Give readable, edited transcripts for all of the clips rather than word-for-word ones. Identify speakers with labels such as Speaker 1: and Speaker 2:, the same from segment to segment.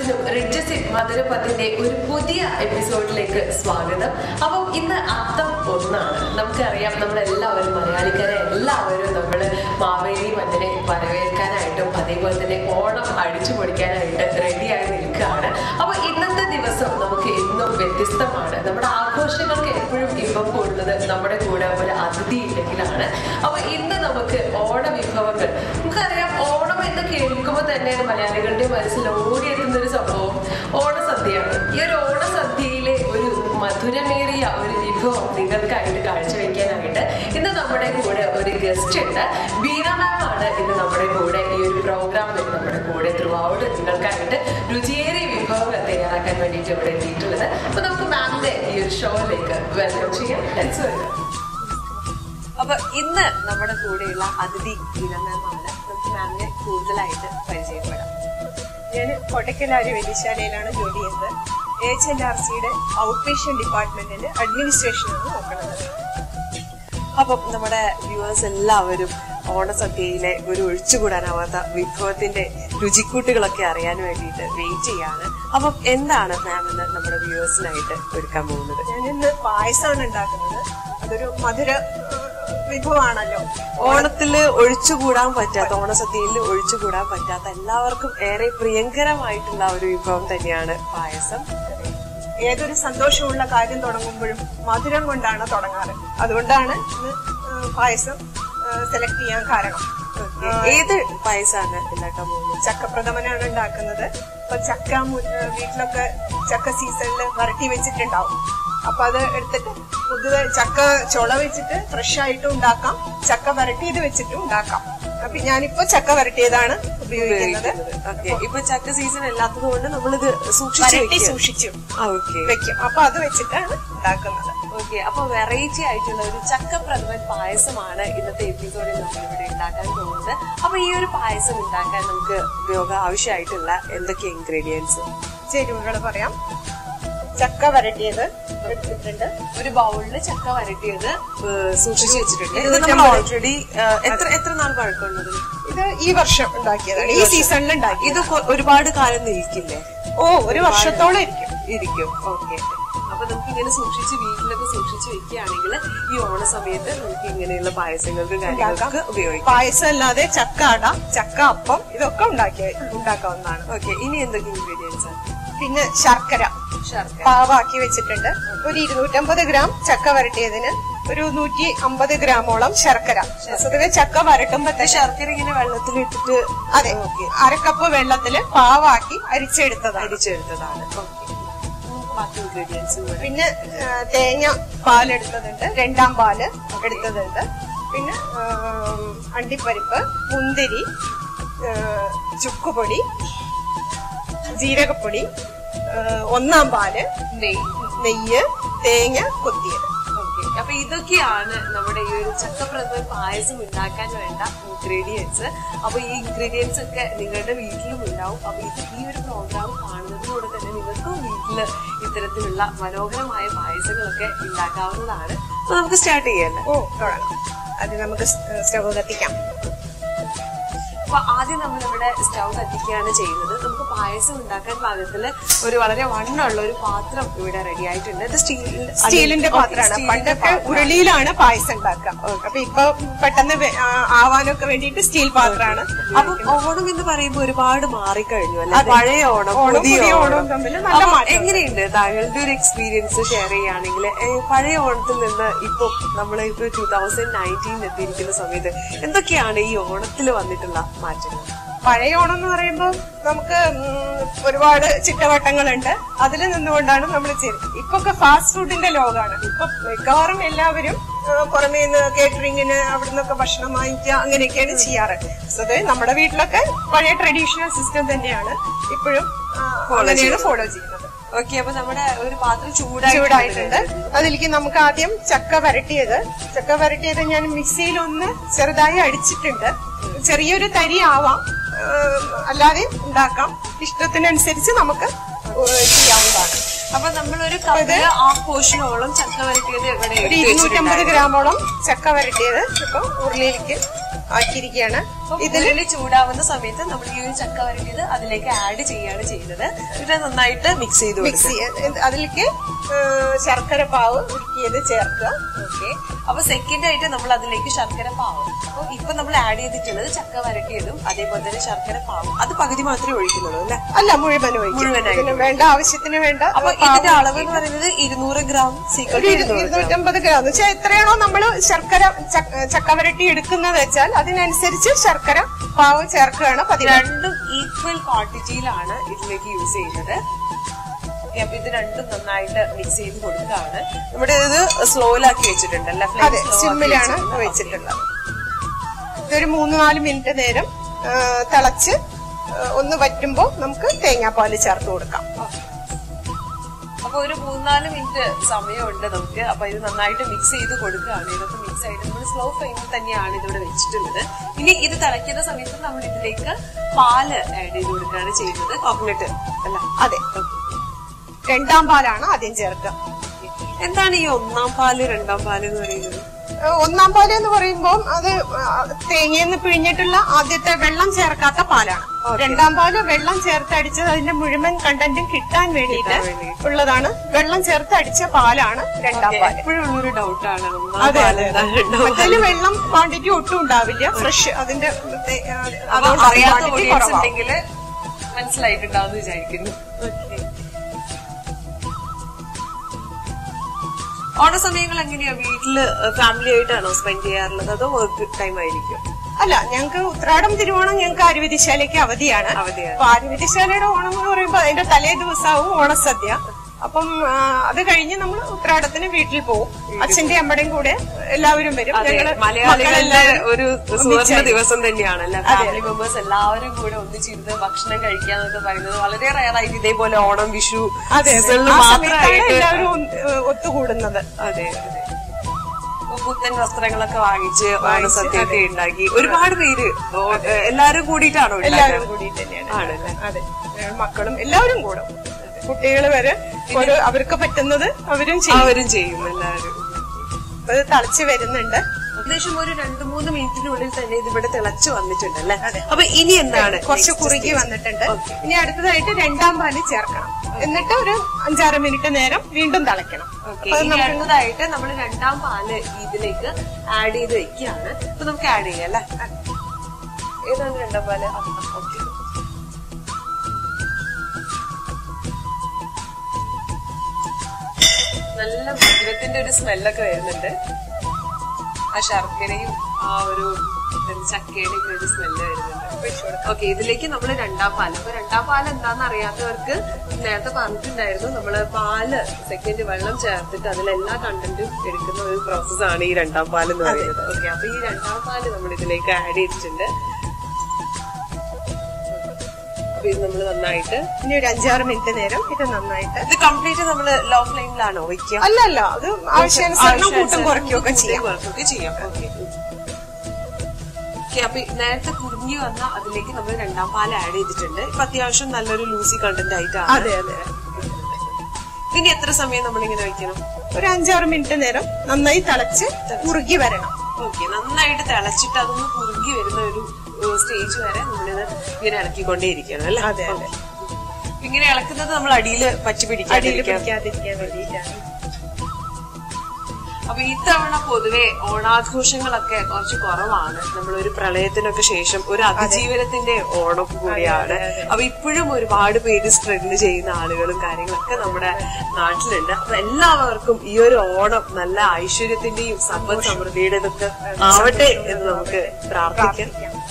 Speaker 1: എല്ലാവർക്കും റിഡ്ജസിൻ മധുരപത്തിന്റെ ഒരു പുതിയ എപ്പിസോഡിലേക്ക് സ്വാഗതം. അപ്പം ഇന്ന് അത്തം 1 നമുക്കറിയാം, നമ്മളെല്ലാവരും മലയാളിക്കാരെ എല്ലാവരും നമ്മൾ മാവേലി മഞ്ഞനെ വരവേൽക്കാനായിട്ടും അതേപോലെ തന്നെ ഓണം അടിച്ചു പൊടിക്കാനായിട്ട് റെഡിയായി നിൽക്കുകയാണ്. അപ്പൊ ഇന്നത്തെ ദിവസം നമുക്ക് എന്നും വ്യത്യസ്തമാണ്. നമ്മുടെ ആഘോഷങ്ങൾക്ക് എപ്പോഴും ഇപ്പം കൂടുന്നത് നമ്മുടെ കൂടെ ഒരു അതിഥി ഇല്ലെങ്കിലാണ്. അപ്പൊ ഇന്ന് നമുക്ക് ഓണ വിഭവങ്ങൾ, നമുക്കറിയാം ഓണം എന്ന് കേൾക്കുമ്പോൾ തന്നെയാണ് മലയാളികളുടെ മനസ്സിൽ ഓടിയെത്തുന്ന ഒരു സംഭവം ഓണസദ്യയാണ്. ഈ ഒരു ഓണസദ്യയിലെ ഒരു മധുരമേറിയ ഒരു വിഭവം നിങ്ങൾക്കായിട്ട് കാഴ്ചവെക്കാനായിട്ട് ഇന്ന് നമ്മുടെ കൂടെ ഒരു ഗസ്റ്റ് ഉണ്ട്. ബീന മാം ആണ് ഇന്ന് നമ്മുടെ കൂടെ ഈ ഒരു പ്രോഗ്രാമിൽ നമ്മുടെ കൂടെ ത്രൂ ഔട്ട് നിങ്ങൾക്കായിട്ട് രുചിയേറിയ വിഭവങ്ങൾ തയ്യാറാക്കാൻ വേണ്ടിയിട്ട് ഇവിടെ എത്തിയിട്ടുള്ളത്. അപ്പൊ നമുക്ക് മാമിന്റെ ഈ ഒരു ഷോയിലേക്ക് വെൽക്കം ചെയ്യാം. അപ്പൊ ഇന്ന് നമ്മുടെ കൂടെയുള്ള അതിഥി ബീന മാം ആണ്. നമുക്ക് മാമിനെ കൂടുതലായിട്ട് പരിചയപ്പെടാം.
Speaker 2: ഞാൻ കോട്ടക്കലാരി വൈദ്യശാലയിലാണ് ജോലി ചെയ്യുന്നത്. HLRCയുടെ ഔട്ട് പേഷ്യന്റ് ഡിപ്പാർട്ട്മെന്റിന്റെ അഡ്മിനിസ്ട്രേഷനാണ് നോക്കുന്നത്.
Speaker 1: അപ്പം നമ്മുടെ വ്യൂവേഴ്സ് എല്ലാവരും ഓണസദ്യയിലെ ഒരു ഒഴിച്ചുകൂടാനാവാത്ത വിഭവത്തിന്റെ രുചിക്കൂട്ടുകളൊക്കെ അറിയാൻ വേണ്ടിയിട്ട് വെയിറ്റ് ചെയ്യാണ്. അപ്പം എന്താണ് മാം ഇന്ന് നമ്മുടെ വ്യൂവേഴ്സിനായിട്ട് ഒരുക്കാൻ പോകുന്നത്?
Speaker 2: ഞാനിന്ന് പായസമാണ് ഉണ്ടാക്കുന്നത്. അതൊരു മധുര വിഭവമാണല്ലോ.
Speaker 1: ഓണത്തില് ഒഴിച്ചുകൂടാൻ പറ്റാത്ത, ഓണസദ്യയിൽ ഒഴിച്ചുകൂടാൻ പറ്റാത്ത എല്ലാവർക്കും ഏറെ പ്രിയങ്കരമായിട്ടുള്ള ഒരു വിഭവം തന്നെയാണ് പായസം.
Speaker 2: ഏതൊരു സന്തോഷമുള്ള കാര്യം തുടങ്ങുമ്പോഴും മധുരം കൊണ്ടാണ് തുടങ്ങാറ്. അതുകൊണ്ടാണ് ഇന്ന് പായസം സെലക്ട് ചെയ്യാൻ കാരണം.
Speaker 1: ഏത് പായസമാണ് ഉണ്ടാക്കാൻ പോകുന്നത്?
Speaker 2: ചക്കപ്രഥമനാണ് ഉണ്ടാക്കുന്നത്. ഇപ്പൊ ചക്ക വീട്ടിലൊക്കെ ചക്ക സീസണിൽ വരട്ടി വെച്ചിട്ടുണ്ടാവും. അപ്പൊ അത് എടുത്തിട്ട് പുതുതായി ചക്ക ചുള വെച്ചിട്ട് ഫ്രഷ് ആയിട്ട് ഉണ്ടാക്കാം, ചക്ക വരട്ടിയത് വെച്ചിട്ടും ഉണ്ടാക്കാം. അപ്പൊ ഞാനിപ്പോ ചക്ക വരട്ടിയതാണ് ഉപയോഗിക്കുന്നത്.
Speaker 1: ഇപ്പൊ ചക്ക സീസൺ അല്ലാത്തത് കൊണ്ട് നമ്മളിത്
Speaker 2: സൂക്ഷിച്ചു വെക്കും. അപ്പൊ അത് വെച്ചിട്ടാണ് ഉണ്ടാക്കുന്നത്.
Speaker 1: ഓക്കെ, അപ്പൊ വെറൈറ്റി ആയിട്ടുള്ള ഒരു ചക്കപ്രഥമൻ പായസമാണ് ഇന്നത്തെ എപ്പിസോഡിൽ നമ്മളിവിടെ ഉണ്ടാക്കാൻ പോകുന്നത്. അപ്പൊ ഈ ഒരു പായസം ഉണ്ടാക്കാൻ നമുക്ക് ആവശ്യമായിട്ടുള്ള എന്തൊക്കെ ഇൻഗ്രീഡിയൻസ്,
Speaker 2: ചേരുവകൾ പറയാം. ചക്ക വരട്ടിയത് എടുത്തിട്ടുണ്ട്.
Speaker 1: ഒരു ബൗളില് ചക്ക വരട്ടിയത് സൂക്ഷിച്ചു വെച്ചിട്ടുണ്ട്. ഇത് നമ്മൾ ഓൾറെഡി എത്ര നാൾ പഴക്കമുള്ളത്?
Speaker 2: ഇത് ഈ വർഷം ഉണ്ടാക്കിയതാണ്, ഈ സീസണിൽ ഉണ്ടാക്കി.
Speaker 1: ഇത് ഒരുപാട് കാലം നിൽക്കില്ലേ?
Speaker 2: ഒരു വർഷത്തോളം
Speaker 1: ഇരിക്കും. ഓക്കെ, അപ്പൊ നമുക്ക് ഇങ്ങനെ സൂക്ഷിച്ച് വീട്ടിലൊക്കെ സൂക്ഷിച്ച് വെക്കുകയാണെങ്കിൽ ഈ ഓണ സമയത്ത് നമുക്ക് ഇങ്ങനെയുള്ള പായസങ്ങൾക്ക് കാര്യങ്ങൾക്ക് ഉപയോഗിക്കാം.
Speaker 2: പായസം അല്ലാതെ ചക്ക അട, ചക്ക അപ്പം ഇതൊക്കെ ഉണ്ടാക്കാവുന്നതാണ്.
Speaker 1: ഓക്കെ, ഇനി എന്തൊക്കെ ഇൻഗ്രീഡിയൻസ്?
Speaker 2: പിന്നെ ശർക്കര പാവാക്കി വെച്ചിട്ടുണ്ട്. ഒരു 250 ഗ്രാം ചക്ക വരട്ടിയതിന് ഒരു 150 ഗ്രാമോളം ശർക്കര. പൊതുവെ ചക്ക വരട്ടുമ്പോ
Speaker 1: ശർക്കര ഇങ്ങനെ വെള്ളത്തിലിട്ടിട്ട്,
Speaker 2: അതെ, 1/2 കപ്പ് വെള്ളത്തില് പാവാക്കി അരിച്ചെടുത്തതാണ്. പിന്നെ തേങ്ങ പാലെടുത്തതുണ്ട്, 2ാം പാല് എടുത്തതുണ്ട്. പിന്നെ അണ്ടിപ്പരിപ്പ്, മുന്തിരി, ചുക്കുപൊടി, ജീരകപ്പൊടി, 1ാം പാല്, നെയ്യ്, തേങ്ങ കൊത്തിയത്.
Speaker 1: അപ്പൊ ഇതൊക്കെയാണ് നമ്മുടെ ഈ ഒരു ചക്കപ്രഥമൻ പായസം ഉണ്ടാക്കാൻ വേണ്ട ഇൻഗ്രീഡിയൻസ്. അപ്പൊ ഈ ഇൻഗ്രീഡിയൻസ് ഒക്കെ നിങ്ങളുടെ വീട്ടിലും ഉണ്ടാവും. അപ്പൊ ഈ ഒരു പ്രോഗ്രാം കാണുന്നതിലൂടെ തന്നെ നിങ്ങൾക്കും വീട്ടില് ഇത്തരത്തിലുള്ള മനോഹരമായ പായസങ്ങളൊക്കെ ഉണ്ടാക്കാവുന്നതാണ്. അപ്പൊ നമുക്ക് സ്റ്റാർട്ട് ചെയ്യാല്ലേ?
Speaker 2: തുടങ്ങാം. അത് നമുക്ക് സ്റ്റവ് കത്തിക്കാം.
Speaker 1: അപ്പൊ ആദ്യം നമ്മളിവിടെ സ്റ്റവ് കത്തിക്കുകയാണ് ചെയ്യുന്നത്. നമുക്ക് പായസം ഉണ്ടാക്കാൻ പാകത്തില് ഒരു വളരെ വണ്ണമുള്ള ഒരു പാത്രം ഇവിടെ റെഡി ആയിട്ടുണ്ട്. ഇത്
Speaker 2: സ്റ്റീലിന്റെ പാത്രമാണ്. പണ്ടൊക്കെ ഉരുളിയിലാണ് പായസം ഉണ്ടാക്കുക. അപ്പൊ ഇപ്പൊ പെട്ടെന്ന് ആവാനൊക്കെ വേണ്ടിയിട്ട് സ്റ്റീൽ പാത്രമാണ്.
Speaker 1: അപ്പൊ ഓണം എന്ന് പറയുമ്പോൾ ഒരുപാട് മാറിക്കഴിഞ്ഞു അല്ലെ? പഴയ ഓണം, പുതിയ ഓണം തമ്മിൽ നല്ല മാറ്റം. എങ്ങനെയുണ്ട് താങ്കളുടെ ഒരു എക്സ്പീരിയൻസ് ഷെയർ ചെയ്യുകയാണെങ്കിൽ? പഴയ ഓണത്തിൽ നിന്ന് ഇപ്പൊ നമ്മളിപ്പോ 2019 എത്തിയിരിക്കുന്ന സമയത്ത് എന്തൊക്കെയാണ് ഈ ഓണത്തിൽ വന്നിട്ടുള്ള മാറ്റങ്ങൾ?
Speaker 2: പഴയ ഓണം എന്ന് പറയുമ്പോൾ നമുക്ക് ഒരുപാട് ചിട്ടവട്ടങ്ങളുണ്ട്. അതിൽ നിന്നുകൊണ്ടാണ് നമ്മൾ ചെയ്യുന്നത്. ഇപ്പൊക്കെ ഫാസ്റ്റ് ഫുഡിന്റെ ലോകമാണ്. ഇപ്പൊ മിക്കവാറും എല്ലാവരും പുറമേ നിന്ന് കേറ്ററിംഗിന് അവിടെ നിന്നൊക്കെ ഭക്ഷണം വാങ്ങിക്കുക, അങ്ങനെയൊക്കെയാണ് ചെയ്യാറ്. സ്വതവേ നമ്മുടെ വീട്ടിലൊക്കെ പഴയ ട്രഡീഷണൽ സിസ്റ്റം തന്നെയാണ് ഇപ്പോഴും അങ്ങനെയാണ് ഫോളോ ചെയ്യുന്നത്.
Speaker 1: ഓക്കെ, അപ്പൊ നമ്മുടെ ഒരു പാത്രം
Speaker 2: ചൂടായിട്ടുണ്ട്. അതിലേക്ക് നമുക്ക് ആദ്യം ചക്ക വരട്ടിയത് ഞാൻ മിക്സിയിൽ ഒന്ന് ചെറുതായി അടിച്ചിട്ടുണ്ട്. ചെറിയൊരു തരി ആവാം, അല്ലാതെ ഉണ്ടാക്കാം. ഇഷ്ടത്തിനനുസരിച്ച് നമുക്ക് ചെയ്യാവുന്നതാണ്.
Speaker 1: അപ്പൊ നമ്മളൊരു പോർഷനോളം ചക്ക വരട്ടിയത്
Speaker 2: ഒരു 250 ഗ്രാമോളം ചക്ക വരട്ടിയത് ഇപ്പൊ ഉരുളിയിലേക്ക് ആക്കിയിരിക്കുകയാണ്.
Speaker 1: ഇതിൽ ചൂടാവുന്ന സമയത്ത് നമ്മൾ ഈ ഒരു ചക്ക വരട്ടിയത് അതിലേക്ക് ആഡ് ചെയ്യാണ് ചെയ്യുന്നത്. പിന്നെ നന്നായിട്ട് മിക്സ് ചെയ്ത്
Speaker 2: അതിലേക്ക് ശർക്കര പാവ് ഉരുക്കിയത് ചേർക്കുക.
Speaker 1: ഓക്കെ, അപ്പൊ സെക്കൻഡ് ആയിട്ട് നമ്മൾ അതിലേക്ക് ശർക്കര പാവ്. അപ്പൊ ഇപ്പൊ നമ്മൾ ആഡ് ചെയ്തിട്ടുള്ളത് ചക്ക വരട്ടിയതും അതേപോലെ തന്നെ ശർക്കര പാവും. അത് പകുതി മാത്രമേ ഒഴിക്കുന്നുള്ളൂ അല്ലെ?
Speaker 2: അല്ല, മുഴുവനായിട്ട് വേണ്ട, ആവശ്യത്തിന് വേണ്ട.
Speaker 1: അപ്പൊ ഇതിന്റെ അളവ് എന്ന് പറയുന്നത് 200 ഗ്രാം
Speaker 2: 250 ഗ്രാം എന്ന് വെച്ചാൽ എത്രയാണോ നമ്മള് ശർക്കര ചക്ക വരട്ടി എടുക്കുന്നത് വെച്ചാൽ അതിനനുസരിച്ച് ശർക്കര പാവ് ചേർക്കുകയാണ് പതിവ്.
Speaker 1: രണ്ടും ഈക്വൽ ക്വാണ്ടിറ്റിയിലാണ് ഇതിലേക്ക് യൂസ് ചെയ്യുന്നത്. അപ്പൊ ഇത് രണ്ടും നന്നായിട്ട് മിക്സ് ചെയ്ത് കൊടുക്കുകയാണ്. നമ്മുടെ ഇത് സ്ലോയിലാക്കി വെച്ചിട്ടുണ്ടല്ലേ?
Speaker 2: അതെ, സിമ്മിലാണ് വെച്ചിട്ടുള്ളത്. ഇതൊരു 3-4 മിനിറ്റ് നേരം തിളച്ച് ഒന്ന് വറ്റുമ്പോ നമുക്ക് തേങ്ങാപ്പാല് ചേർത്ത് കൊടുക്കാം.
Speaker 1: അപ്പൊ ഒരു 3-4 മിനിറ്റ് സമയമുണ്ട് നമുക്ക്. അപ്പൊ ഇത് നന്നായിട്ട് മിക്സ് ചെയ്ത് കൊടുക്കുകയാണ്. ഇതൊക്കെ മിക്സ് ആയിട്ട് നമ്മൾ സ്ലോ ഫ്ലെയിമിൽ തന്നെയാണ് ഇതിവിടെ വെച്ചിട്ടുള്ളത്. ഇനി ഇത് തിളയ്ക്കുന്ന സമയത്ത് നമ്മൾ ഇതിലേക്ക് പാല് ആഡ് ചെയ്ത് കൊടുക്കുകയാണ് ചെയ്യുന്നത്. കോക്കനട്ട് അല്ല?
Speaker 2: അതെ, 2ാം പാലാണ് ആദ്യം ചേർക്കുക.
Speaker 1: എന്താണ് ഈ 1ാം പാല് 2ാം പാല് എന്ന് പറയുന്നത്?
Speaker 2: 1ാം പാല് എന്ന് പറയുമ്പോൾ അത് തേങ്ങയെന്ന് പിഴിഞ്ഞിട്ടുള്ള ആദ്യത്തെ വെള്ളം ചേർക്കാത്ത പാലാണ്. 2ാം പാല് വെള്ളം ചേർത്തടിച്ചത് അതിന്റെ മുഴുവൻ കണ്ടന്റും കിട്ടാൻ വേണ്ടിയിട്ട് ഉള്ളതാണ്. വെള്ളം ചേർത്തടിച്ച പാലാണ് 2ാം പാല്.
Speaker 1: എപ്പോഴുള്ളൊരു ഡൗട്ടാണ്.
Speaker 2: അതിൽ വെള്ളം ക്വാണ്ടിറ്റി ഒട്ടും ഉണ്ടാവില്ല, ഫ്രഷ് അതിന്റെ
Speaker 1: മനസ്സിലായിട്ടുണ്ടാവും വിചാരിക്കുന്നു. ഓണസമയങ്ങൾ എങ്ങനെയാ? വീട്ടില് ഫാമിലി ആയിട്ടാണോ സ്പെൻഡ് ചെയ്യാറുള്ളത് അതോ വർക്ക് ടൈം ആയിരിക്കും?
Speaker 2: അല്ല, ഞങ്ങൾക്ക് ഉത്രാടം തിരുവോണം ഞങ്ങൾക്ക് ആര്യവൈദ്യശാലയ്ക്ക് അവധിയാണ്. അപ്പൊ ആര്യവൈദ്യശാലയുടെ ഓണം എന്ന് പറയുമ്പോ അതിന്റെ തലേ ദിവസമാവും ഓണസദ്യ. അപ്പം അത് കഴിഞ്ഞ് നമ്മൾ ഉത്രാടത്തിന് വീട്ടിൽ പോകും. അച്ഛന്റെ അമ്മയുടെയും കൂടെ എല്ലാവരും വരും.
Speaker 1: മലയാളികളുടെ ഒരു സുവർണ്ണ ദിവസം തന്നെയാണല്ലോ. ഫാമിലി മെമ്പേഴ്സ് എല്ലാവരും കൂടെ ഒന്നിച്ചിരുന്ന് ഭക്ഷണം കഴിക്കാന്നൊക്കെ പറയുന്നത് വളരെ റയറായിട്ട് ഇതേപോലെ ഓണം വിഷു മാത്രമായിട്ട്
Speaker 2: എല്ലാവരും ഒത്തുകൂടുന്നത്.
Speaker 1: അതെ അതെ. പുത്തൻ വസ്ത്രങ്ങളൊക്കെ വാങ്ങിച്ച് ഓണസദ്യയൊക്കെ ഉണ്ടാക്കി ഒരുപാട് പേര് എല്ലാരും കൂടിയിട്ടാണോ?
Speaker 2: എല്ലാവരും കൂടിയിട്ട് തന്നെയാണ്.
Speaker 1: ആണല്ലേ?
Speaker 2: അതെ, മക്കളും എല്ലാവരും കൂടും. കുട്ടികൾ വരെ അവർക്ക് പറ്റുന്നത് അവരും
Speaker 1: ചെയ്യും. എല്ലാവരും
Speaker 2: അത് തിളച്ച് വരുന്നുണ്ട്.
Speaker 1: ഏകദേശം ഒരു 2-3 മിനിറ്റിനുള്ളിൽ തന്നെ ഇതിവിടെ തിളച്ചു വന്നിട്ടുണ്ടല്ലേ? അപ്പൊ ഇനി എന്താണ്?
Speaker 2: കുറച്ച് കുറുകി വന്നിട്ടുണ്ട്. ഇനി അടുത്തതായിട്ട് 2ാം പാല് ചേർക്കണം. എന്നിട്ട് ഒരു 5-6 മിനിറ്റ് നേരം വീണ്ടും തിളയ്ക്കണം.
Speaker 1: അടുത്തതായിട്ട് നമ്മൾ 2ാം പാല് ഇതിലേക്ക് ആഡ് ചെയ്ത് വെക്കുകയാണ്. അപ്പൊ നമുക്ക് ആഡ് ചെയ്യാം അല്ലെ? ഏതാണ് 2ാം പാല്? ഓക്കെ, നല്ല മധുരത്തിന്റെ ഒരു സ്മെല്ലൊക്കെ വരുന്നുണ്ട്. ആ ശർക്കരയും ആ ഒരു ചക്കയുടെ ഒരു സ്മെല്ല് വരുന്നുണ്ട്. ഓക്കെ, ഇതിലേക്ക് നമ്മൾ 2ാം പാല്. അപ്പൊ 2ാം പാല് എന്താന്ന് അറിയാത്തവർക്ക് നേരത്തെ പറഞ്ഞിട്ടുണ്ടായിരുന്നു, നമ്മള് പാല് സെക്കൻഡ് വെള്ളം ചേർത്തിട്ട് അതിലെല്ലാ കണ്ടന്റും എടുക്കുന്ന ഒരു പ്രോസസ്സാണ് ഈ 2ാം പാല് എന്ന് പറയുന്നത്. ഓക്കെ, അപ്പൊ ഈ 2ാം പാല് നമ്മൾ ഇതിലേക്ക് ആഡ് ചെയ്തിട്ടുണ്ട്. ഇത് നമ്മൾ നന്നായിട്ട്
Speaker 2: ഇനി ഒരു 5-6 മിനിറ്റ് നേരം ഇത് നന്നായിട്ട്.
Speaker 1: ഇത് കംപ്ലീറ്റ് നമ്മൾ ലോ ഫ്ലെയിമിലാണോ വയ്ക്കുക?
Speaker 2: അല്ല, അത് ആവശ്യാനുസരണം കൂട്ടും കുറയ്ക്കുകയൊക്കെ ചെയ്യാം.
Speaker 1: ഓക്കെ, അപ്പൊ നേരത്തെ കുറുങ്ങി വന്ന അതിലേക്ക് നമ്മൾ 2ാം പാല് ആഡ് ചെയ്തിട്ടുണ്ട്. ഇപ്പൊ അത്യാവശ്യം നല്ലൊരു ലൂസി കണ്ടന്റ് ആയിട്ടാണ്.
Speaker 2: അതെ അതെ.
Speaker 1: ഇനി എത്ര സമയം നമ്മളിങ്ങനെ വെക്കണം?
Speaker 2: ഒരു 5-6 മിനിറ്റ് നേരം നന്നായി തിളച്ച് കുറുകി വരണം.
Speaker 1: ഓക്കെ, നന്നായിട്ട് തിളച്ചിട്ട് അതൊന്ന് കുറുകി വരുന്ന ഒരു സ്റ്റേജ് വരെ നമ്മളിത് ഇങ്ങനെ ഇളക്കിക്കൊണ്ടേയിരിക്കണം അല്ലേ?
Speaker 2: അതെ അതെ.
Speaker 1: ഇങ്ങനെ ഇളക്കുന്നത് നമ്മൾ അടിയില് പറ്റി പിടിക്കാതിരിക്കാൻ
Speaker 2: വേണ്ടിയിട്ടാണ്.
Speaker 1: അപ്പൊ ഇത്തവണ പൊതുവെ ഓണാഘോഷങ്ങളൊക്കെ കുറച്ച് കുറവാണ്. നമ്മളൊരു പ്രളയത്തിനൊക്കെ ശേഷം ഒരു അതിജീവനത്തിന്റെ ഓണം കൂടിയാണ്. അപ്പൊ ഇപ്പോഴും ഒരുപാട് പേര് സ്ട്രഗിൾ ചെയ്യുന്ന ആളുകളും കാര്യങ്ങളൊക്കെ നമ്മുടെ നാട്ടിലുണ്ട്. അപ്പൊ എല്ലാവർക്കും ഈ ഒരു ഓണം നല്ല ഐശ്വര്യത്തിന്റെയും സമ്പദ് സമൃദ്ധിയുടെയും ഒക്കെ ആവട്ടെ എന്ന് നമുക്ക് പ്രാർത്ഥിക്കാം.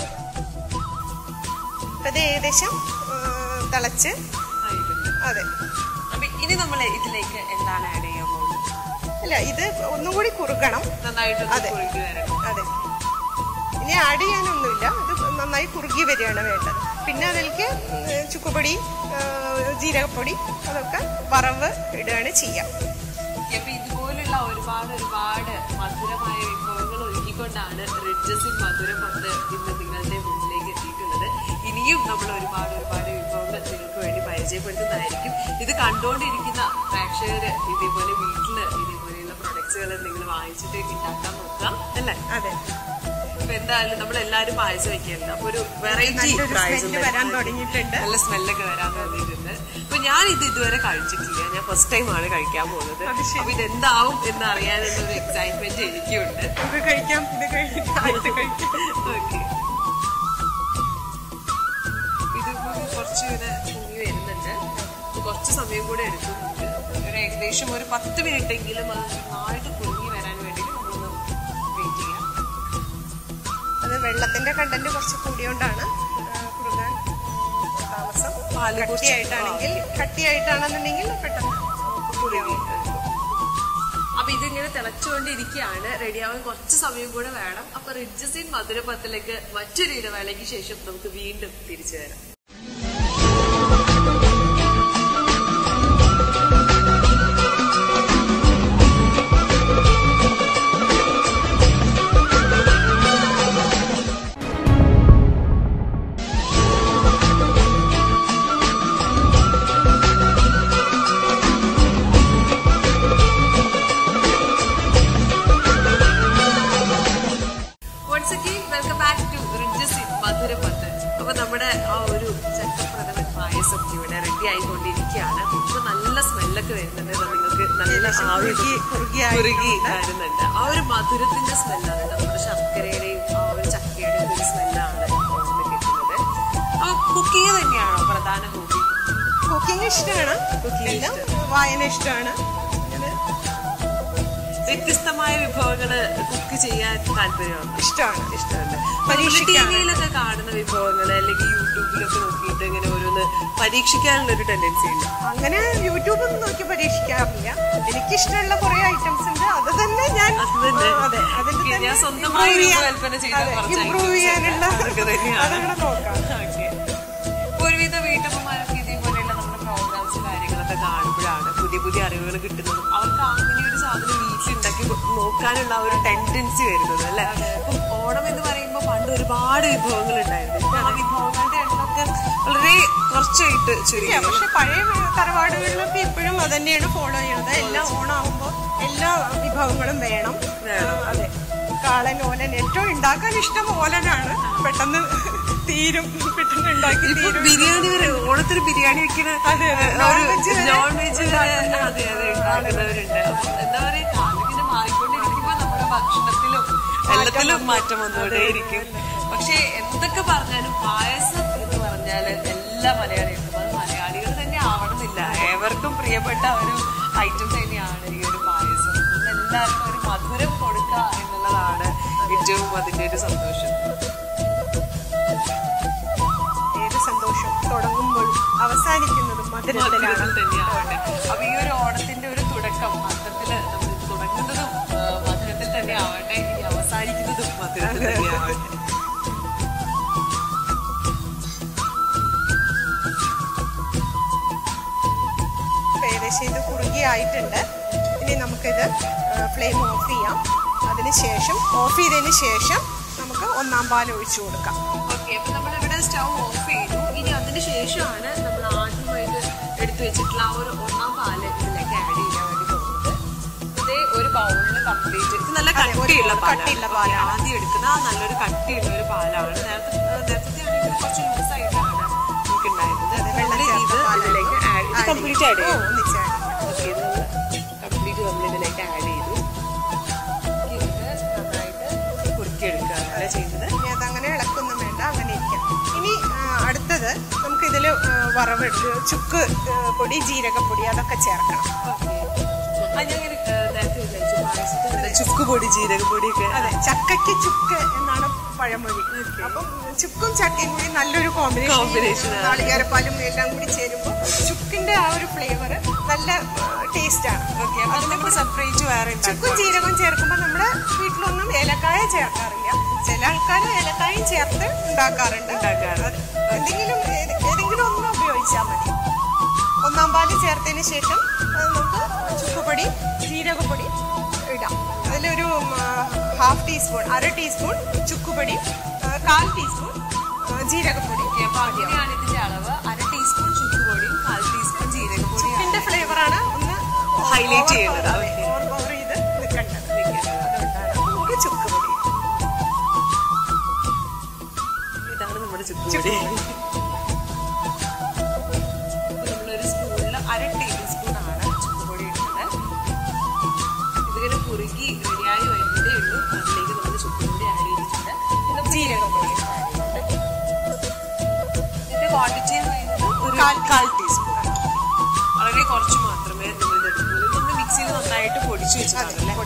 Speaker 2: അത് ഏകദേശം തിളച്ച്. അതെ.
Speaker 1: അപ്പൊ ഇനി നമ്മൾ ഇതിലേക്ക് എന്താണ് ആഡ് ചെയ്യാൻ പോകുന്നത്?
Speaker 2: അല്ല, ഇത് ഒന്നുകൂടി കുറുകണം നന്നായിട്ട്. അതെ അതെ. ഇനി ആഡ് ചെയ്യാനൊന്നുമില്ല, ഇത് നന്നായി കുറുകി വരികയാണ് വേണ്ടത്. പിന്നെ അതിലേക്ക് ചുക്കുപൊടി, ജീരകപ്പൊടി അതൊക്കെ വറവ് ഇടുകയാണ് ചെയ്യാം.
Speaker 1: അപ്പൊ ഇതുപോലുള്ള ഒരുപാട് മധുരമായ വിഭവങ്ങൾ ഒരുക്കിക്കൊണ്ടാണ് റിഡ്ജസിൻ മധുരം പത്ത് ഇന്ന് നിങ്ങളുടെ മുന്നിലേക്ക് എത്തിയിട്ടുള്ളത്. ഇനിയും നമ്മൾ ഒരുപാട് വിഭവങ്ങൾ നിങ്ങൾക്ക് വേണ്ടി പരിചയപ്പെടുത്തുന്നതായിരിക്കും. ഇത് കണ്ടുകൊണ്ടിരിക്കുന്ന പ്രേക്ഷകര് ഇതേപോലെ വീട്ടില് ഇതേപോലെയുള്ള പ്രൊഡക്ട്സുകൾ നിങ്ങൾ വാങ്ങിച്ചിട്ട് ഉണ്ടാക്കാൻ നോക്കാം അല്ലേ?
Speaker 2: അതെ.
Speaker 1: എന്തായാലും നമ്മളെല്ലാരും പായസം വെക്കുന്നുണ്ട്. അപ്പൊ ഒരു വെറൈറ്റി
Speaker 2: വരാൻ തുടങ്ങിയിട്ടുണ്ട്,
Speaker 1: നല്ല സ്മെല്ലൊക്കെ വരാൻ തുടങ്ങിയിട്ടുണ്ട്. അപ്പൊ ഞാൻ ഇതുവരെ കഴിച്ചിട്ടില്ല, ഞാൻ ഫസ്റ്റ് ടൈമാണ് കഴിക്കാൻ പോകുന്നത്. അപ്പൊ ഇതെന്താവും എന്ന് അറിയാനുള്ളൊരു എക്സൈറ്റ്മെന്റ് എനിക്കുണ്ട്.
Speaker 2: ഇത് കഴിക്കാം, ഇത്
Speaker 1: ഓക്കെ, ഇത് കുറച്ച് ഇങ്ങനെ പൊങ്ങി വരുന്നുണ്ട്. കുറച്ച് സമയം കൂടെ എടുക്കും. ഒരു ഏകദേശം ഒരു 10 മിനിറ്റെങ്കിലും അത് നന്നായിട്ട് പൊങ്ങി വരാൻ വേണ്ടി നമ്മളൊന്ന് വെയിറ്റ് ചെയ്യാം.
Speaker 2: അത് വെള്ളത്തിന്റെ കണ്ടന്റ് കുറച്ച് കൂടിയോണ്ടാണ് കുറുകാൻ താമസം. കട്ടിയായിട്ടാണെന്നുണ്ടെങ്കിൽ പെട്ടെന്ന് കൂടിയാവും.
Speaker 1: അപ്പൊ ഇതിങ്ങനെ തിളച്ചുകൊണ്ടിരിക്കുകയാണ്. റെഡിയാവാൻ കുറച്ച് സമയം കൂടെ വേണം. അപ്പൊ റിഡ്ജസ് ഇൻ മധുരപത്തിലേക്ക് മറ്റൊരു ഇടവേളയ്ക്ക് ശേഷം നമുക്ക് വീണ്ടും തിരിച്ചു വരാം. Welcome back to ridges in Madhurapathu. അപ്പൊ നമ്മുടെ ആ ഒരു ചക്കപ്രഥമൻ പായസം ഇവിടെ റെഡി ആയിക്കൊണ്ടിരിക്കുകയാണ്. ഇപ്പൊ നല്ല സ്മെല്ലൊക്കെ വരുന്നുണ്ട്. നിങ്ങൾക്ക് നല്ല കുറുകി വരുന്നുണ്ട്. ആ ഒരു മധുരത്തിന്റെ സ്മെല്ലാണ്, നമ്മുടെ ശർക്കരയുടെയും ആ ഒരു ചക്കയുടെയും ഒരു സ്മെല്ലാണ് കിട്ടുന്നത്. അപ്പൊ കുക്കിംഗ് തന്നെയാണോ പ്രധാന ഹോബി?
Speaker 2: കുക്കിംഗ് ഇഷ്ടമാണ്, വായന ഇഷ്ടമാണ്.
Speaker 1: വ്യത്യസ്തമായ വിഭവങ്ങള് കുക്ക് ചെയ്യാൻ താല്പര്യമാണ്,
Speaker 2: ഇഷ്ടമാണ്.
Speaker 1: ടിവിയിലൊക്കെ കാണുന്ന വിഭവങ്ങള് അല്ലെങ്കിൽ യൂട്യൂബിലൊക്കെ നോക്കിയിട്ട് ഇങ്ങനെ ഓരോന്ന് പരീക്ഷിക്കാനുള്ള ഒരു ടെൻഡൻസി ഉണ്ട്.
Speaker 2: അങ്ങനെ യൂട്യൂബ് നോക്കി പരീക്ഷിക്കാറില്ല. എനിക്കിഷ്ടമുള്ള കുറെ ഐറ്റംസ് ഉണ്ട്, അത് തന്നെ ഞാൻ
Speaker 1: സ്വന്തമായി രൂപകൽപ്പന
Speaker 2: ഇംപ്രൂവ് ചെയ്യാനുള്ള അതങ്ങനെ നോക്കാം.
Speaker 1: ഒരുവിധ വീട്ടമ്മമാരൊക്കെ ഇതേപോലെയുള്ള നമ്മുടെ പ്രോഗ്രാംസ് കാര്യങ്ങളൊക്കെ കാണുമ്പോഴാണ് പുതിയ പുതിയ അറിവുകൾ കിട്ടുന്നതും അവർക്ക് അങ്ങനെ ഒരു സാധനം വീട്ടിലുണ്ടാക്കി നോക്കാനുള്ള ഒരു ടെൻഡൻസി വരുന്നത് അല്ലെ. അപ്പം ഓണം എന്ന് പറയുമ്പോൾ പണ്ട് ഒരുപാട് വിഭവങ്ങൾ ഉണ്ടായിരുന്നു. ഇപ്പൊ ആ വിഭവങ്ങളുടെ എണ്ണമൊക്കെ വളരെ കുറച്ചായിട്ട് ചുരുങ്ങി.
Speaker 2: പക്ഷെ പഴയ തറവാടുകളിലൊക്കെ ഇപ്പോഴും അത് തന്നെയാണ് ഫോളോ ചെയ്യുന്നത്. എല്ലാം ഓണാകുമ്പോൾ എല്ലാ വിഭവങ്ങളും വേണം. അതെ, കാളൻ, ഓലൻ, ഏറ്റവും ഉണ്ടാക്കാൻ ഇഷ്ടം ഓലനാണ്. പെട്ടെന്ന് തീരും, പെട്ടെന്ന് ഉണ്ടാക്കി തീരും.
Speaker 1: ബിരിയാണി വരെ ഓണത്തിന് ബിരിയാണി വെക്കുന്ന നോൺ വെജ് ഉണ്ടാക്കുന്നവരുണ്ട്. എന്താ പറയാ, കാലത്തിന് മാറിക്കൊണ്ടിരിക്കുമ്പോ നമ്മുടെ ഭക്ഷണത്തിലും എല്ലാത്തിലും മാറ്റം വന്നുകൊണ്ടേയിരിക്കും. പക്ഷെ എന്തൊക്കെ പറഞ്ഞാലും പായസം എന്ന് പറഞ്ഞാൽ എല്ലാ മലയാളികൾക്കും, അത് മലയാളികൾ തന്നെ ആവണമെന്നില്ല, ഏവർക്കും പ്രിയപ്പെട്ട ഒരു ഐറ്റം തന്നെയാണ് ഈ ഒരു പായസം. എല്ലാവർക്കും ഒരു മധുരം കൊടുക്കുക എന്നുള്ളതാണ് ഏറ്റവും അതിന്റെ ഒരു സന്തോഷം.
Speaker 2: ഏത് സന്തോഷം തുടങ്ങുമ്പോഴും അവസാനിക്കുന്നതും മധുരത്തിൽ
Speaker 1: തന്നെയാവട്ടെ. അപ്പൊ ഈ ഒരു ഓണത്തിന്റെ ഒരു തുടക്കം മധുരത്തില് നമ്മൾ തുടങ്ങുന്നതും മധുരത്തിൽ തന്നെ ആവട്ടെ, ഇനി അവസാനിക്കുന്നതും മധുരത്തിൽ തന്നെയാവട്ടെ.
Speaker 2: ഏകദേശം ഇത് കുറുകിയായിട്ടുണ്ട്. ഇനി നമുക്കിത് ഫ്ലെയിം ഓഫ് ചെയ്യാം. അതിനുശേഷം ഓഫ് ചെയ്തതിന് ശേഷം നമുക്ക് ഒന്നാം പാൽ ഒഴിച്ചു കൊടുക്കാം.
Speaker 1: ഓക്കെ, അപ്പൊ നമ്മളിവിടെ സ്റ്റൗ ഓഫ് ചെയ്തു. ഇനി അതിന് ശേഷമാണ് നമ്മൾ ആദ്യമായിട്ട് എടുത്തു വെച്ചിട്ടുള്ള ആ ഒരു ഒന്നാം പാല് ഇതിലേക്ക് ആഡ് ചെയ്യാൻ വേണ്ടി പോകുന്നത്. ഇതേ ഒരു ബൗളിൽ കംപ്ലീറ്റ്, ഇത് നല്ല കട്ടിയുള്ള പാലാണ് ആദ്യം എടുക്കുന്നത്. ആ നല്ലൊരു കട്ടിയുള്ള ഒരു പാലാണ്. നേരത്തെ ആണെങ്കിൽ കുറച്ച് ലൂസായിട്ടാണ് നമുക്ക് ഉണ്ടായിരുന്നത്. ഇത് കംപ്ലീറ്റ് ആഡ് ചെയ്യും. ഓക്കെ, ഇത് കംപ്ലീറ്റ് നമ്മൾ ഇതിലേക്ക് ആഡ് ചെയ്തു. നന്നായിട്ട് കുറുക്കിയെടുക്കുകയാണ് ചെയ്യുന്നത്.
Speaker 2: ഇനി അതങ്ങനെ ഇളക്കൊന്നും വേണ്ട, അങ്ങനെ ഇരിക്കാം. ഇനി അടുത്തത് നമുക്ക് ഇതിൽ വറവിട്ട് ചുക്ക് പൊടി, ജീരകപ്പൊടി അതൊക്കെ ചേർക്കണം.
Speaker 1: ചുക്കുപൊടി, ജീരകപ്പൊടിയൊക്കെ.
Speaker 2: അതെ, ചക്കയ്ക്ക് ചുക്ക് എന്നാണ് പഴമൊഴി. അപ്പം ചുക്കും ചക്കയും കൂടി നല്ലൊരു കോമ്പിനേഷൻ. നാളികേരപ്പാലും എല്ലാം കൂടി ചേരുമ്പോൾ ചുക്കിന്റെ ആ ഒരു ഫ്ലേവർ നല്ല ടേസ്റ്റ് ആണ്.
Speaker 1: സെപ്പറേറ്റ് വേറെ
Speaker 2: ചുക്കും ജീരകവും ചേർക്കുമ്പോൾ നമ്മുടെ വീട്ടിലൊന്നും ഏലക്കായ ചേർക്കാറില്ല. ചില ആൾക്കാർ ഏലക്കായും ചേർത്ത് ഉണ്ടാക്കാറുണ്ട്. ഏതെങ്കിലും ഒന്നും ഉപയോഗിച്ചാൽ മതി. ഒന്നാം പാല് ചേർത്തതിന് ശേഷം നമുക്ക് ചുക്കുപൊടി, ജീരകപ്പൊടി ഇടാം. അതിലൊരു ഹാഫ് ടീസ്പൂൺ, അര ടീസ്പൂൺ ചുക്കുപൊടി, 1/4 ടീസ്പൂൺ ജീരകപ്പൊടി.
Speaker 1: അപ്പൊ അങ്ങനെയാണ് ഇതിന്റെ അളവ്. അര ടീസ്പൂൺ ചുക്കുപൊടിയും 1/4 ടീസ്പൂൺ ജീരകപ്പൊടി.
Speaker 2: ചുക്കിന്റെ ഫ്ലേവറാണ് ഒന്ന്
Speaker 1: ഹൈലൈറ്റ് ചെയ്യുന്നത്,
Speaker 2: ഓവർ ചെയ്ത് നിൽക്കേണ്ടത്. അതുകൊണ്ടാണ് നമുക്ക് ചുക്കുപൊടി.
Speaker 1: ക്വാണ്ടിറ്റി ഒരു 1/4 ടീസ്പൂൺ, വളരെ കുറച്ച് മാത്രമേ നമ്മൾ എടുക്കുള്ളൂ. നമ്മൾ മിക്സിയിൽ നന്നായിട്ട് പൊടിച്ചു വെച്ചിട്ടുണ്ടല്ലേ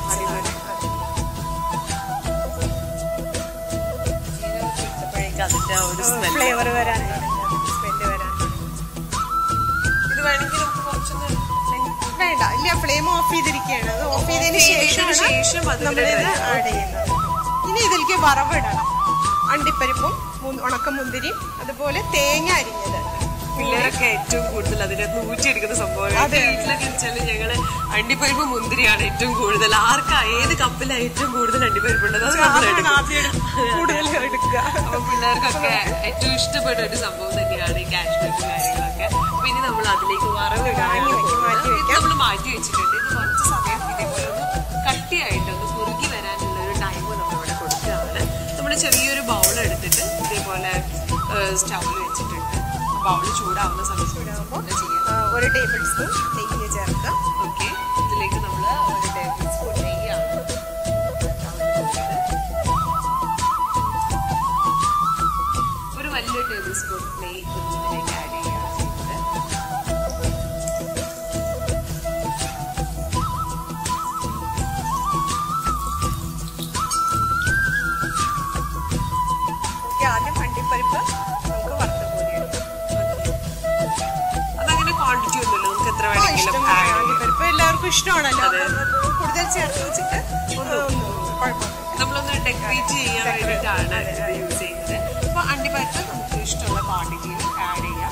Speaker 1: അതിന്റെ ഒരു
Speaker 2: ഫ്ലേവർ വരാൻ സ്മെല്ല് വരാൻ.
Speaker 1: ഇത് വേണമെങ്കിൽ നമുക്ക് കുറച്ചൊന്ന്
Speaker 2: വേണ്ട, ഇല്ല, ഫ്ലെയിം ഓഫ് ചെയ്തിരിക്കുകയാണ്. അത് ഓഫ് ചെയ്തതിന് ശേഷം നമ്മളിത് ആഡ് ചെയ്യുന്നത്. ഇനി ഇതിലേക്ക് വറവിടണം. അണ്ടിപ്പരിപ്പും ഉണക്കമുന്തിരിയും അതുപോലെ തേങ്ങ അരിഞ്ഞത്.
Speaker 1: പിള്ളേരൊക്കെ ഏറ്റവും കൂടുതൽ അതിനകത്ത് ഊറ്റിയെടുക്കുന്ന സംഭവം. വീട്ടിലൊക്കെ വെച്ചാല് ഞങ്ങള് അണ്ടിപ്പരിപ്പ് മുന്തിരിയാണ് ഏറ്റവും കൂടുതൽ. ആർക്കാ ഏത് കപ്പിലാണ് ഏറ്റവും കൂടുതൽ അണ്ടിപ്പരിപ്പുള്ളത് അത്
Speaker 2: കൂടുതൽ എടുക്കുക.
Speaker 1: അപ്പൊ പിള്ളേർക്കൊക്കെ ഏറ്റവും ഇഷ്ടപ്പെട്ട ഒരു സംഭവം തന്നെയാണ് ഈ കാഷ്നട്ട് കാര്യങ്ങളൊക്കെ. അപ്പൊ ഇനി നമ്മൾ അതിലേക്ക് വറവ് നമ്മൾ മാറ്റി വെച്ചിട്ടുണ്ട്. ഇത് കുറച്ച് സമയം ഇതേപോലെ ഒന്ന് കട്ടിയായിട്ടൊന്ന് കുറുകി വരാനുള്ള ഒരു ടൈം നമ്മളിവിടെ കൊടുക്കുകയാണ്. നമ്മൾ ചെറിയൊരു ബൗൾ എടുത്തിട്ട് ഇതേപോലെ സ്റ്റൗവിൽ വെച്ചിട്ടുണ്ട്. ബൗള് ചൂടാവുന്ന സമയം ചൂടാകുമ്പോൾ
Speaker 2: ഒരു ടേബിൾ സ്പൂൺ നെയ്യ് ചേർക്കാം.
Speaker 1: ഓക്കെ, ഇതിലേക്ക് നമ്മൾ ഒരു ടേബിൾ സ്പൂൺ നെയ്യാണ്, ഒരു വലിയ ടേബിൾ സ്പൂൺ നെയ്യ് ഇതിലേക്ക് ആഡ് ചെയ്യുകയാണ് ചെയ്യുന്നത്.
Speaker 2: ആദ്യം അണ്ടിപ്പരിപ്പ് നമുക്ക് വറുത്ത് കോരിയെടുക്കാം.
Speaker 1: അതങ്ങനെ ക്വാണ്ടിറ്റി ഒന്നുമില്ല, നമുക്ക് എത്ര വേണമെങ്കിലും
Speaker 2: അണ്ടിപ്പരിപ്പ് എല്ലാവർക്കും ഇഷ്ടമാണല്ലോ. കൂടുതൽ ചേർത്ത് വെച്ചിട്ട്
Speaker 1: നമ്മളൊന്ന് ഡെക്കറേറ്റ് ചെയ്യാൻ വേണ്ടിയിട്ടാണ് ഇത് യൂസ് ചെയ്യുന്നത്. അപ്പൊ അണ്ടിപ്പരിപ്പ് നമുക്ക് ഇഷ്ടമുള്ള ക്വാണ്ടിറ്റിയിൽ ആഡ് ചെയ്യാം.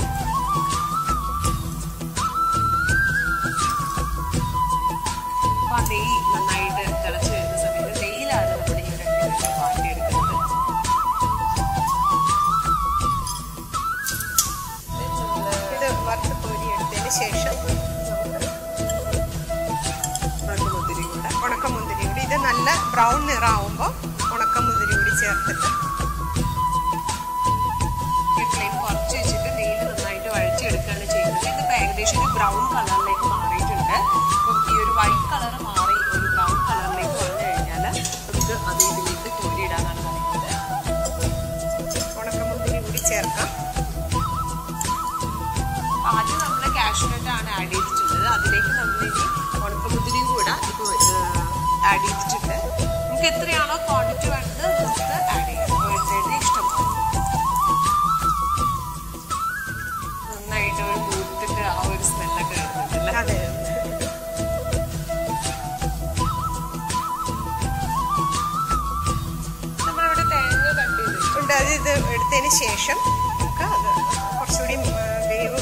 Speaker 1: അപ്പൊ ആ നെയ്യ് നന്നായിട്ട് തിളച്ച് വരുന്ന സമയത്ത് നെയ്യിലാണ് നമ്മുടെ ഈ ഒരു അണ്ടിപ്പരിപ്പ് വാട്ടിയെടുക്കുന്നത്.
Speaker 2: ഇത് വറുത്ത് കോരിയെടുത്തതിന് ശേഷം ഉണക്കമുന്തിരി കൂടി ഇത് നല്ല ബ്രൗൺ നിറാവുമ്പോൾ ഉണക്കമുന്തിരി കൂടി ചേർത്തിട്ട്
Speaker 1: ഫ്ലെയിം കുറച്ച് വെച്ചിട്ട് നെയ്യിൽ നന്നായിട്ട് വഴച്ചെടുക്കുകയാണ് ചെയ്യുന്നത്. ഇതിപ്പോൾ ഏകദേശം ഒരു ബ്രൗൺ കളറിലേക്ക് മാറിയിട്ടുണ്ട്. അപ്പം ഈ ഒരു വൈറ്റ് കളർ മാറി ഒരു ബ്രൗൺ കളറിലേക്ക് വന്നു കഴിഞ്ഞാൽ നമുക്ക് അത് ഇതിലേക്ക് കോരിയിടാനാണ് പറയുന്നത്.
Speaker 2: ഉണക്കമുന്തിരി കൂടി ചേർക്കാം.
Speaker 1: ആദ്യം നമ്മൾ കാഷ്നട്ടാണ് ആഡ് ചെയ്തിട്ടുള്ളത്. അതിലേക്ക് നമ്മൾ ഇനി ഉണക്കമുന്തിരിയും കൂടെ ഇപ്പോൾ ആഡ് ചെയ്തിട്ടുണ്ട്. നമുക്ക് എത്രയാണോ ക്വാണ്ടിറ്റി വേണ്ടത് നമുക്ക് ആഡ് ചെയ്യാം. ഓരോരുത്തരുടെ ഇഷ്ടം നന്നായിട്ട് ഒരു മൂത്തിന്റെ ആ ഒരു സ്മെല്ലൊക്കെ വരുന്നുണ്ടല്ലേ.
Speaker 2: അതെ,
Speaker 1: നമ്മളിവിടെ തേങ്ങ കട്ട് ചെയ്തിട്ടുണ്ട്.
Speaker 2: അത് ഇത് എടുത്തതിന് ശേഷം നമുക്ക് അത് കുറച്ചുകൂടി വേവ്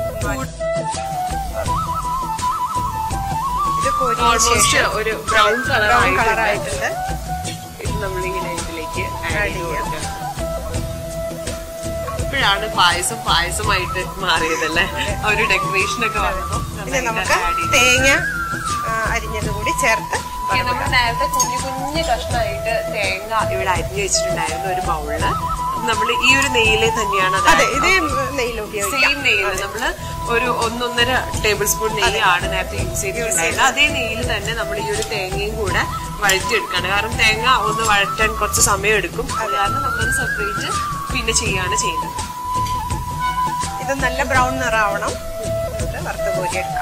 Speaker 2: ഇത്
Speaker 1: ഓൾമോസ്റ്റ് ഒരു ബ്രൗൺ
Speaker 2: കളറായിട്ടുണ്ട്.
Speaker 1: ഇത് നമ്മളിങ്ങനെ ഇതിലേക്ക് ആഡ് ചെയ്ത് കൊടുക്കാം. ഇപ്പോഴാണ് പായസമായിട്ട് മാറിയതല്ലേ. ആ ഒരു ഡെക്കറേഷൻ ഒക്കെ വന്നപ്പോൾ
Speaker 2: പിന്നെ നമുക്ക് തേങ്ങ അരിഞ്ഞത് കൂടി ചേർത്ത്
Speaker 1: നമ്മൾ നേരത്തെ കുഞ്ഞു കഷ്ണമായിട്ട് തേങ്ങ ഇവിടെ അരിഞ്ഞു വെച്ചിട്ടുണ്ടായിരുന്നു ഒരു ബൗളില്. നമ്മൾ ഈ ഒരു നെയ്യില് തന്നെയാണ് സെയിം നെയ്യില് നമ്മള് ഒരു 1.5 ടേബിൾ സ്പൂൺ നെയ്യാണ് നേരത്തെ യൂസ് ചെയ്തിട്ടുണ്ടായിരുന്നത്. അതേ നെയ്യിൽ തന്നെ നമ്മൾ ഈ ഒരു തേങ്ങയും കൂടെ വഴറ്റിയെടുക്കാണ്. കാരണം തേങ്ങ ഒന്ന് വഴറ്റാൻ കുറച്ച് സമയം എടുക്കും. അത് കാരണം നമ്മളത് സെപ്പറേറ്റ് പിന്നെ ചെയ്യാണ് ചെയ്യുന്നത്.
Speaker 2: ഇത് നല്ല ബ്രൗൺ നിറാവണം, വറുത്ത് കോരിയെടുക്കാം.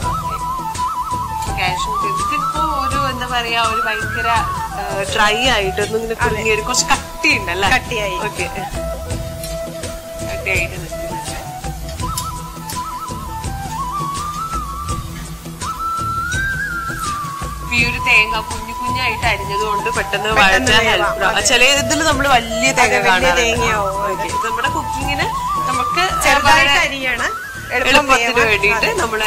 Speaker 1: ഇതിപ്പോ ഒരു എന്താ പറയാ ഒരു ഭയങ്കര ഡ്രൈ ആയിട്ടൊന്നും ഇങ്ങനെ കുറുങ്ങി ഒരു കുറച്ച് കട്ടിയുണ്ടല്ലേ.
Speaker 2: കട്ടിയായി
Speaker 1: ഓക്കെ, കട്ടിയായിട്ട് നിൽക്കുന്നുണ്ട്. ഈ ഒരു തേങ്ങ കുഞ്ഞായിട്ട് അരിഞ്ഞത് കൊണ്ട് പെട്ടെന്ന് വഴറ്റാൻ ഹെൽപ്പ്. ചില ഇതിൽ നമ്മൾ വലിയ തേങ്ങ കാണാറുണ്ട്. നമ്മുടെ കുക്കിങ്ങിന് നമുക്ക്
Speaker 2: ചെറുതായിട്ട് അരിയാണ്
Speaker 1: എളുപ്പത്തിന് വേണ്ടിയിട്ട് നമ്മൾ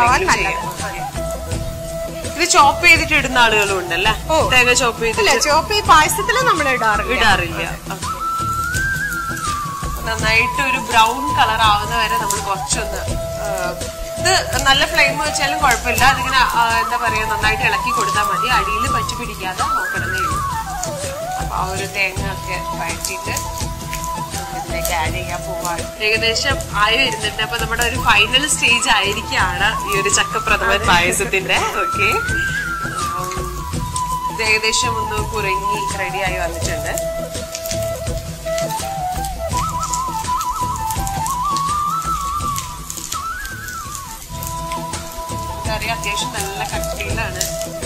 Speaker 1: ഇത് ചോപ്പ് ചെയ്തിട്ട് ഇടുന്ന ആളുകളും ഉണ്ടല്ലേ. തേങ്ങ ചോപ്പ് ചെയ്തില്ല.
Speaker 2: ചോപ്പ് പായസത്തില് നമ്മൾ ഇടാറില്ല.
Speaker 1: നന്നായിട്ട് ഒരു ബ്രൗൺ കളർ ആവുന്ന വരെ നമ്മൾ കുറച്ചൊന്ന് ഇത് നല്ല ഫ്ലെയിം വെച്ചാലും കുഴപ്പമില്ല. അതിങ്ങനെ എന്താ പറയാ നന്നായിട്ട് ഇളക്കി കൊടുത്താൽ മതി. അടിയിൽ പറ്റി പിടിക്കാതെ നോക്കണമെന്നേ ഉള്ളൂ. അപ്പൊ ആ ഒരു തേങ്ങ ഒക്കെ വഴറ്റിയിട്ട് ഇതിലേക്ക് ആഡ് ചെയ്യാൻ പോവാണ്. ഏകദേശം ആയി വരുന്നുണ്ട്. അപ്പൊ നമ്മുടെ ഒരു ഫൈനൽ സ്റ്റേജ് ആയിരിക്കാണ് ഈ ഒരു ചക്കപ്രഥമൻ പായസത്തിന്റെ. ഓക്കെ, ഇത് ഏകദേശം ഒന്ന് കുറുങ്ങി റെഡിയായി വന്നിട്ടുണ്ട്. അത്യാവശ്യം നല്ല കട്ടിയിലാണ്.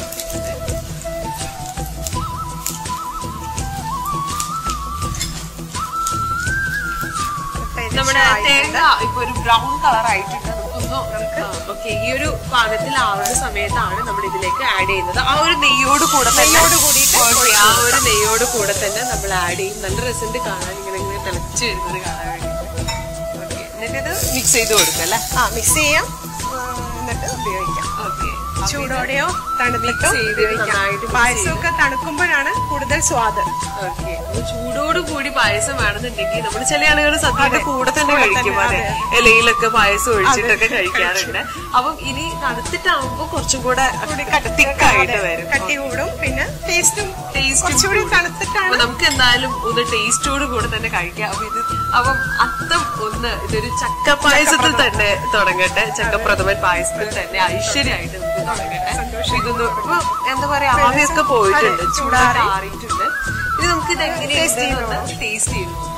Speaker 1: നമ്മുടെ തേങ്ങ ഇപ്പൊ ഒരു ബ്രൗൺ കളർ ആയിട്ടുണ്ട്. ഓക്കെ, ഈ ഒരു പാകത്തിലാവുന്ന സമയത്താണ് നമ്മൾ ഇതിലേക്ക് ആഡ് ചെയ്യുന്നത്. ആ ഒരു നെയ്യോട് കൂടെ തന്നെ നമ്മൾ ആഡ് ചെയ്യും. നല്ല റിസൾട്ട് കാണാൻ ഇങ്ങനെ ഇങ്ങനെ തിളച്ച് വരുന്നത് കാണാൻ വേണ്ടിട്ട്. ഓക്കെ, എന്നിട്ട് ഇത് മിക്സ് ചെയ്ത് കൊടുക്കാം അല്ലെ?
Speaker 2: മിക്സ് ചെയ്യാം, എന്നിട്ട് ഉപയോഗിക്കാം.
Speaker 1: ഓക്കെ,
Speaker 2: ചൂടോടെയോ തണുത്തിട്ടോ ഉപയോഗിക്കാം. പായസമൊക്കെ തണുക്കുമ്പോഴാണ് കൂടുതൽ സ്വാദ്.
Speaker 1: ഓക്കെ, ചൂടോട് കൂടി പായസം വേണമെന്നുണ്ടെങ്കിൽ നമ്മൾ ചില ആളുകൾ സദ്യയുടെ കൂടെ തന്നെ കഴിക്കും. അതെ, ഇലയിലൊക്കെ പായസം ഒഴിച്ചിട്ടൊക്കെ കഴിക്കാറുണ്ട്. അപ്പം ഇനി തണുത്തിട്ടാവുമ്പോ കുറച്ചും കൂടെ തിക്കായിട്ട് വരും,
Speaker 2: കട്ടി കൂടും. പിന്നെ ടേസ്റ്റും തണുത്തിട്ടാണ്.
Speaker 1: നമുക്ക് എന്തായാലും ഒന്ന് ടേസ്റ്റോട് കൂടെ തന്നെ കഴിക്കാം. അപ്പം അത്തം ഒന്ന് ഇതൊരു ചക്ക പായസത്തിൽ തന്നെ തുടങ്ങട്ടെ. ചക്കപ്രഥമൻ പായസത്തിൽ തന്നെ ഐശ്വര്യമായിട്ട് നമുക്ക് തുടങ്ങട്ടെ. ഇതൊന്ന് ഇപ്പൊ എന്താ പറയാ, ആവിയൊക്കെ പോയിട്ടുണ്ട്, ചൂടാറി ആറിയിട്ടുണ്ട്. ഇനി നമുക്ക് ഇത് എങ്ങനെയാണ് ടേസ്റ്റ് ചെയ്ത് നോക്കാം.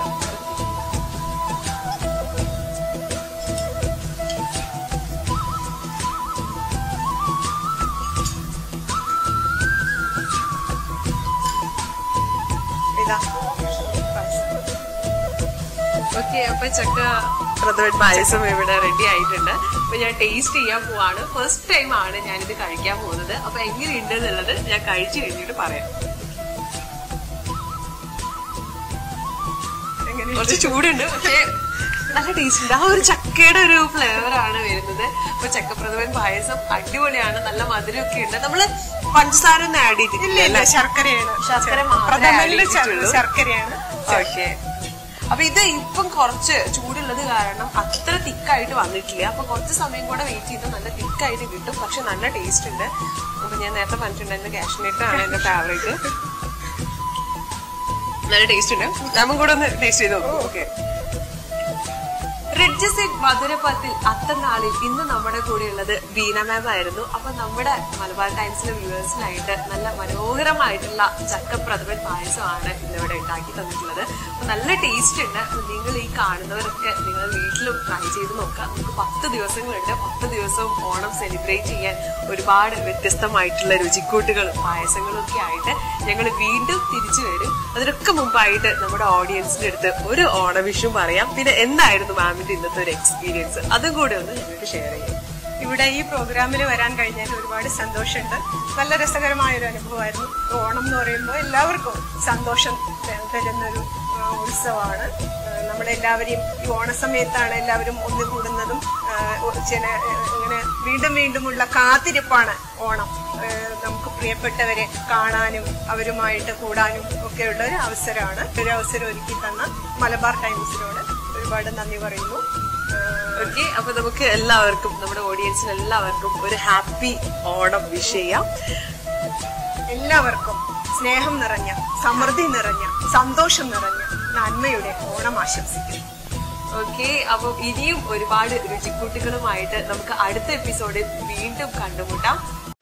Speaker 1: ഓക്കെ, അപ്പൊ ചക്ക പ്രഥമൻ പായസം ഇവിടെ റെഡി ആയിട്ടുണ്ട്. അപ്പൊ ഞാൻ ടേസ്റ്റ് ചെയ്യാൻ പോവാണ്. ഫസ്റ്റ് ടൈം ആണ് ഞാനിത് കഴിക്കാൻ പോകുന്നത്. അപ്പൊ എങ്ങനെയുണ്ട് എന്നുള്ളത് ഞാൻ കഴിച്ചു കഴിഞ്ഞിട്ട് പറയാം. കുറച്ച് ചൂടുണ്ട്, പക്ഷെ നല്ല ടേസ്റ്റ് ഉണ്ട്. ആ ഒരു ചക്കയുടെ ഒരു ഫ്ലേവർ ആണ് വരുന്നത്. അപ്പൊ ചക്കപ്രഥമൻ പായസം അടിപൊളിയാണ്, നല്ല മധുരമൊക്കെ ഉണ്ട്. നമ്മള് പഞ്ചസാര ഒന്നും ആഡ് ചെയ്തിട്ടില്ല,
Speaker 2: ശർക്കരയാണ്. ശർക്കരയാണ്.
Speaker 1: ഓക്കെ, അപ്പൊ ഇത് ഇപ്പം കുറച്ച് ചൂടുള്ളത് കാരണം അത്ര തിക്കായിട്ട് വന്നിട്ടില്ല. അപ്പൊ കുറച്ച് സമയം കൂടെ വെയിറ്റ് ചെയ്ത് നല്ല തിക്കായിട്ട് കിട്ടും. പക്ഷെ നല്ല ടേസ്റ്റ് ഉണ്ട്. അപ്പൊ ഞാൻ നേരത്തെ പറഞ്ഞിട്ടുണ്ടായിരുന്നു കാഷ്നട്ട് ആണ് എന്റെ ഫേവറേറ്റ്. നല്ല ടേസ്റ്റ് ഉണ്ട്. നമുക്ക് കൂടെ ഒന്ന് ടേസ്റ്റ് ചെയ്ത് നോക്കും. ഓക്കെ, റെഡ് ജസീഡ് മധുരപ്പത്തിൽ അത്തനാളിൽ ഇന്ന് നമ്മുടെ കൂടെ ഉള്ളത് ബീന മാം ആയിരുന്നു. അപ്പൊ നമ്മുടെ മലബാർ ടൈംസിലെ വ്യൂവേഴ്സിനായിട്ട് നല്ല മനോഹരമായിട്ടുള്ള ചക്കപ്രഥമൻ പായസമാണ് ഇന്നിവിടെ ഉണ്ടാക്കി തന്നിട്ടുള്ളത്. അപ്പൊ നല്ല ടേസ്റ്റ് ഉണ്ട്. അപ്പൊ നിങ്ങൾ ഈ കാണുന്നവരൊക്കെ നിങ്ങൾ വീട്ടിലും ട്രൈ ചെയ്ത് നോക്കാം. നമുക്ക് 10 ദിവസങ്ങളുണ്ട്. 10 ദിവസവും ഓണം സെലിബ്രേറ്റ് ചെയ്യാൻ ഒരുപാട് വ്യത്യസ്തമായിട്ടുള്ള രുചിക്കൂട്ടുകളും പായസങ്ങളും ഒക്കെ ആയിട്ട് ഞങ്ങൾ വീണ്ടും തിരിച്ചു വരും. അതിനൊക്കെ മുമ്പായിട്ട് നമ്മുടെ ഓഡിയൻസിന്റെ അടുത്ത് ഒരു ഓണവിഷും പറയാം. പിന്നെ എന്തായിരുന്നു മാമിന്റെ ഇന്നത്തെ ഒരു എക്സ്പീരിയൻസ്, അതും കൂടെ ഒന്ന് ഞങ്ങൾക്ക് ഷെയർ ചെയ്യാം.
Speaker 2: ഇവിടെ ഈ പ്രോഗ്രാമിൽ വരാൻ കഴിഞ്ഞാൽ ഒരുപാട് സന്തോഷമുണ്ട്. നല്ല രസകരമായൊരു അനുഭവമായിരുന്നു. ഓണം എന്ന് പറയുമ്പോൾ എല്ലാവർക്കും സന്തോഷം തരുന്നൊരു ഉത്സവമാണ്. നമ്മളെല്ലാവരെയും ഈ ഓണസമയത്താണ് എല്ലാവരും ഒന്നുകൂടുന്നതും ഇങ്ങനെ വീണ്ടും വീണ്ടുമുള്ള കാത്തിരിപ്പാണ് ഓണം. നമുക്ക് പ്രിയപ്പെട്ടവരെ കാണാനും അവരുമായിട്ട് കൂടാനും ഒക്കെയുള്ള ഒരു അവസരമാണ്. ഒരു അവസരം ഒരുക്കി തന്ന മലബാർ ടൈംസിനോട് ഒരുപാട് നന്ദി പറയുന്നു.
Speaker 1: ഓക്കെ, അപ്പൊ നമുക്ക് എല്ലാവർക്കും, നമ്മുടെ ഓഡിയൻസിന് എല്ലാവർക്കും ഒരു ഹാപ്പി ഓണം വിഷ് ചെയ്യാം.
Speaker 2: എല്ലാവർക്കും സ്നേഹം നിറഞ്ഞ, സമൃദ്ധി നിറഞ്ഞ, സന്തോഷം നിറഞ്ഞ നന്മയുടെ ഓണം ആശംസിക്കുന്നു.
Speaker 1: ഓക്കെ, അപ്പൊ ഇനിയും ഒരുപാട് രുചിക്കൂട്ടുകളുമായിട്ട് നമുക്ക് അടുത്ത എപ്പിസോഡിൽ വീണ്ടും കണ്ടുമുട്ടാം.